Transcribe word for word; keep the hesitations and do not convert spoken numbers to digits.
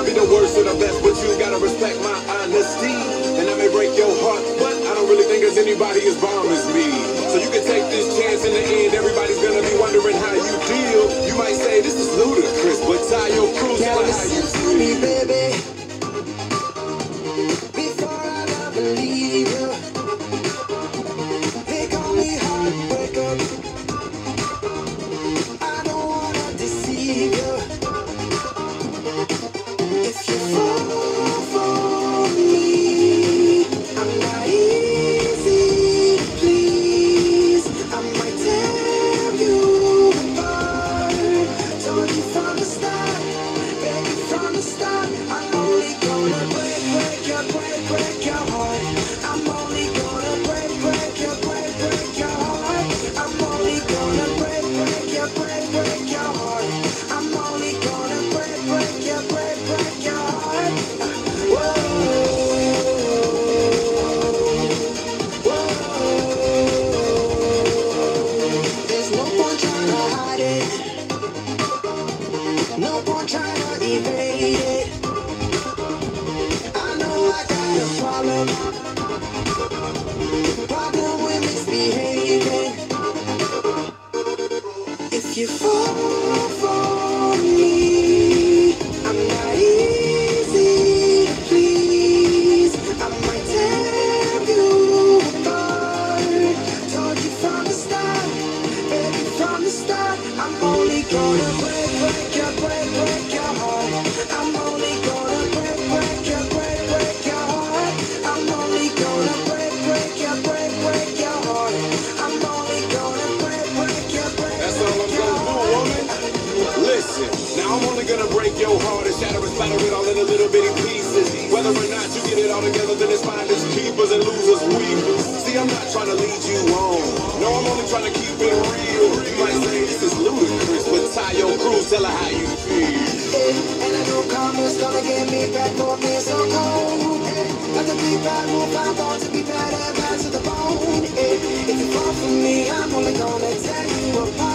not be the worst or the best, but you gotta respect my honesty. And I may break your heart, but I don't really think there's anybody as bomb as me. So you can take this chance. In the end, everybody's gonna be wondering how you deal. You might say this is ludicrous, but tie your cruise Can like you how you listen to me, feel. baby? Before I ever leave you, they call me heartbreaker. I don't wanna deceive you. If you fall for me, I'm not easy to please. I might tear you apart. Told you from the start, baby, from the start. I'm only gonna break, break your, break, break your heart. I'm only gonna break, break your, break, break your heart. I'm only gonna break, break your, break, break your heart. I'm only gonna break, break your, break, break your heart. Whoa, whoa. There's no point trying to hide it. No point trying to evade it. I know I got a problem. Problem with misbehaving. If you fall for me, I'm not easy to please. I might tear you apart. Told you from the start, baby, from the start. I'm only gonna break, break your, break, break your heart. I'm only gonna break, break your, break, break your heart. I'm only gonna break, break your, break, break your heart. I'm only gonna break, break your, break, That's all I'm break your gonna do, heart. woman. Listen, now I'm only gonna break your heart and shatter and splatter it all into little bitty pieces. Whether or not you get it all together, then it's finders, keepers, and losers, weepers. See, I'm not trying to lead you on. No, I'm only trying to keep it real. You might say this is ludicrous, but tie your cruise, tell her how you feel. And I know karma's gonna get me back for being so cold. Like a big bad wolf, I'm born to be bad and bad to the bone. If you fall for me, I'm only gonna tear you apart.